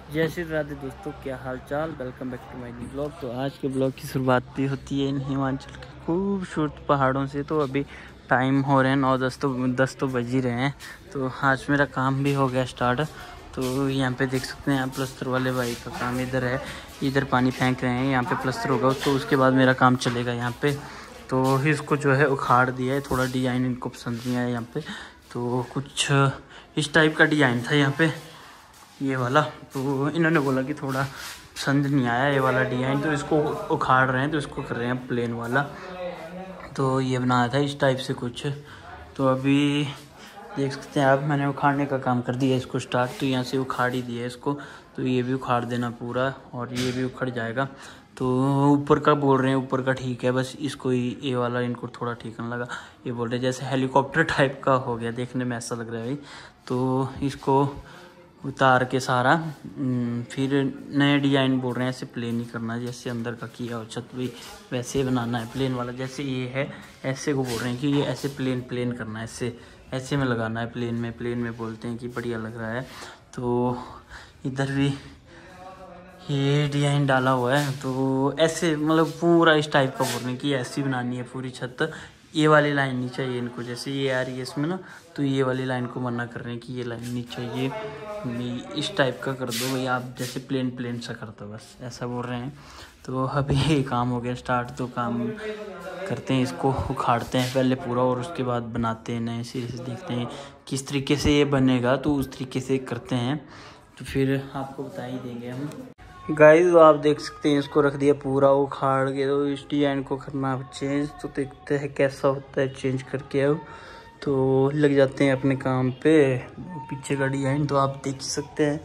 जय श्री राधे दोस्तों, क्या हाल चाल। Welcome back to my new blog. तो आज के ब्लॉग की शुरुआत भी होती है इन हिमाचल के खूबसूरत पहाड़ों से। तो अभी टाइम हो रहे हैं 9-10 तो बज ही रहे हैं। तो आज मेरा काम भी हो गया स्टार्ट। तो यहाँ पे देख सकते हैं आप, प्लस्तर वाले भाई का काम इधर है। इधर पानी फेंक रहे हैं, यहाँ पे प्लस्तर होगा तो उसके बाद मेरा काम चलेगा यहाँ पे। तो इसको जो है उखाड़ दिया है, थोड़ा डिज़ाइन इनको पसंद नहीं आया यहाँ पे। तो कुछ इस टाइप का डिज़ाइन था यहाँ पे, ये वाला। तो इन्होंने बोला कि थोड़ा पसंद नहीं आया ये वाला डिज़ाइन, तो इसको उखाड़ रहे हैं। तो इसको कर रहे हैं प्लेन वाला। तो ये बनाया था इस टाइप से कुछ। तो अभी देख सकते हैं आप, मैंने उखाड़ने का काम कर दिया इसको स्टार्ट। तो यहाँ से उखाड़ ही दिया इसको। तो ये भी उखाड़ देना पूरा, और ये भी उखड़ जाएगा। तो ऊपर का बोल रहे हैं, ऊपर का ठीक है, बस इसको ही ये वाला इनको थोड़ा ठीक नहीं लगा। ये बोल रहे हैं जैसे हेलीकॉप्टर टाइप का हो गया, देखने में ऐसा लग रहा है भाई। तो इसको उतार के सारा फिर नए डिज़ाइन बोल रहे हैं, ऐसे प्लेन ही करना है जैसे अंदर का किया हो छत भी, वैसे बनाना है प्लेन वाला। जैसे ये है ऐसे को बोल रहे हैं कि ये ऐसे प्लेन करना है, ऐसे में लगाना है प्लेन में बोलते हैं कि बढ़िया लग रहा है। तो इधर भी ये डिज़ाइन डाला हुआ है। तो ऐसे मतलब पूरा इस टाइप का बोल रहे हैं कि ऐसी बनानी है पूरी छत। ये वाली लाइन नहीं चाहिए इनको, जैसे ये आ रही है इसमें ना, तो ये वाली लाइन को मना कर रहे हैं कि ये लाइन नहीं चाहिए, इस टाइप का कर दो भाई आप, जैसे प्लेन सा कर दो, बस ऐसा बोल रहे हैं। तो अभी ये काम हो गया स्टार्ट। तो काम करते हैं, इसको उखाड़ते हैं पहले पूरा, और उसके बाद बनाते हैं नए सिरे से। देखते हैं किस तरीके से ये बनेगा, तो उस तरीके से करते हैं। तो फिर आपको बता ही देंगे हम। गाइस तो आप देख सकते हैं, इसको रख दिया पूरा उखाड़ के। तो इस डिजाइन को करना चेंज, तो देखते हैं कैसा होता है चेंज करके। अब तो लग जाते हैं अपने काम पे। पीछे का डिजाइन तो आप देख सकते हैं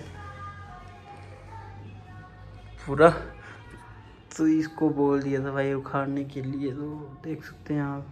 पूरा। तो इसको बोल दिया था भाई उखाड़ने के लिए, तो देख सकते हैं आप।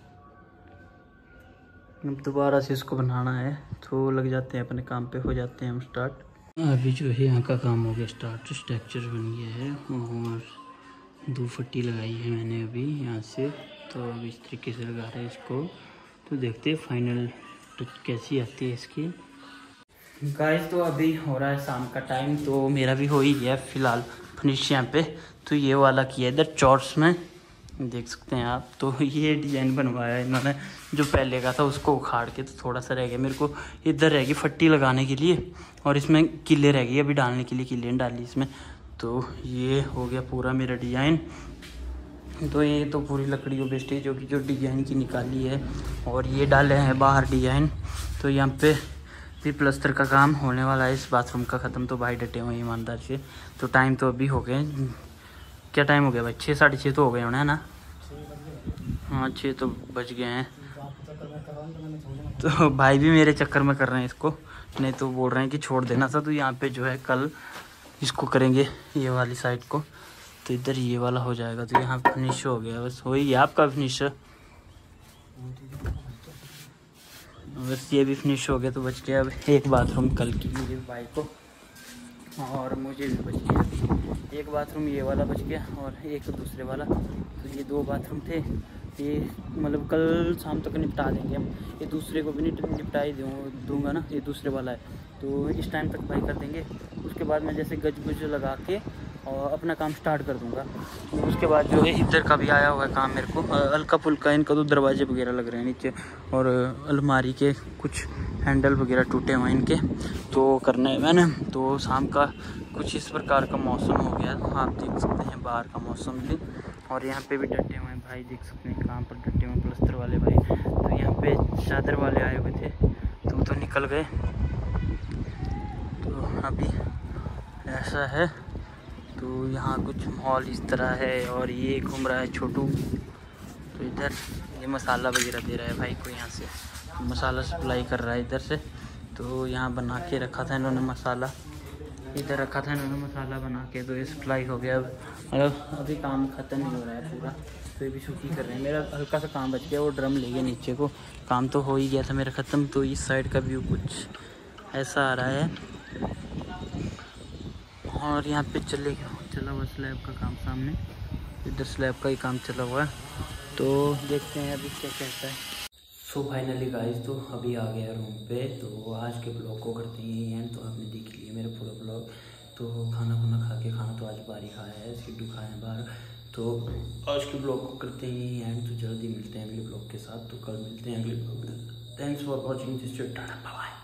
अब दोबारा से इसको बनाना है, तो लग जाते हैं अपने काम पे, हो जाते हैं हम स्टार्ट। अभी जो है यहाँ का काम हो गया स्टार्ट, स्ट्रक्चर बन गया है और 2 फट्टी लगाई है मैंने अभी यहाँ से। तो अब इस तरीके से लगा रहे हैं इसको। तो देखते हैं फाइनल टच कैसी आती है इसकी। गाइस तो अभी हो रहा है शाम का टाइम। तो मेरा भी हो ही गया फिलहाल फिनिश यहाँ पे। तो ये वाला किया इधर चॉर्ट्स में, देख सकते हैं आप। तो ये डिज़ाइन बनवाया इन्होंने, जो पहले का था उसको उखाड़ के। तो थोड़ा सा रह गया मेरे को, इधर रहेगी फट्टी लगाने के लिए, और इसमें किले रह गई अभी डालने के लिए, किले डाली इसमें। तो ये हो गया पूरा मेरा डिज़ाइन। तो ये तो पूरी लकड़ी को बेस्ड है जो कि जो डिज़ाइन की निकाली है, और ये डाले हैं बाहर डिज़ाइन। तो यहाँ पे फिर प्लस्तर का काम होने वाला है इस बाथरूम का ख़त्म। तो भाई डटे हुए हैं ईमानदार से। तो टाइम तो अभी हो गए, क्या टाइम हो गया भाई, 6-6:30 तो हो गए होने, है ना। हाँ 6 तो बज गए हैं। तो भाई भी मेरे चक्कर में कर रहे हैं इसको, नहीं तो बोल रहे हैं कि छोड़ देना था। तो यहाँ पे जो है कल इसको करेंगे ये वाली साइड को। तो इधर ये वाला हो जाएगा। तो यहाँ फिनिश हो गया, बस हो ही गया आपका फिनिश। बस ये भी फिनिश हो गया। तो बच गया अब एक बाथरूम कल की मेरे भाई को, और मुझे भी बच गया एक बाथरूम, ये वाला बच गया, और एक दूसरे वाला। तो ये 2 बाथरूम थे, ये मतलब कल शाम तक निपटा देंगे हम। ये दूसरे को भी निपटा ही दूँगा ना, ये दूसरे वाला है। तो इस टाइम तक भाई कर देंगे। उसके बाद मैं जैसे गज गुज लगा के और अपना काम स्टार्ट कर दूँगा। तो उसके बाद जो है इधर का भी आया हुआ है काम मेरे को, हल्का फुल्का। इनका तो दरवाजे वगैरह लग रहे हैं नीचे, और अलमारी के कुछ हैंडल वगैरह टूटे हुए हैं इनके, तो करना है मैंने। तो शाम का कुछ इस प्रकार का मौसम हो गया। तो आप देख सकते हैं बाहर का मौसम भी, और यहाँ पे भी डटे हुए हैं भाई, देख सकते हैं कहाँ पर डटे हुए हैं प्लस्तर वाले भाई। तो यहाँ पे चादर वाले आए हुए थे, तो निकल गए। तो अभी ऐसा है। तो यहाँ कुछ माहौल इस तरह है, और ये घूम रहा है छोटू। तो इधर ये मसाला वगैरह दे रहा है भाई को, यहाँ से मसाला सप्लाई कर रहा है इधर से। तो यहाँ बना के रखा था इन्होंने मसाला, इधर रखा था इन्होंने मसाला बना के। तो ये सप्लाई हो गया। मतलब अभी काम ख़त्म ही हो रहा है पूरा। तो ये भी छुट्टी कर रहे हैं। मेरा हल्का सा काम बच गया, वो ड्रम ले गया नीचे को, काम तो हो ही गया था मेरा ख़त्म। तो इस साइड का व्यू कुछ ऐसा आ रहा है, और यहाँ पे चला हुआ स्लैब का काम सामने, इधर स्लैब का ही काम चला हुआ है। तो देखते हैं अभी क्या कहता है। सो फाइनली गाइस तो अभी आ गया रूम पे। तो आज के ब्लॉग को करते हैं एंड। तो आपने देख लिया मेरा पूरा ब्लॉग। तो खाना खुना खा के, खाना तो आज बाहर ही खाया है, सिड्डू खाए हैं बाहर। तो आज के ब्लॉग को करते ही एंड, तो जल्दी मिलते हैं अगले ब्लॉग के साथ। तो कल मिलते हैं अगले ब्लॉग में। Thanks for watching this video, tata bye.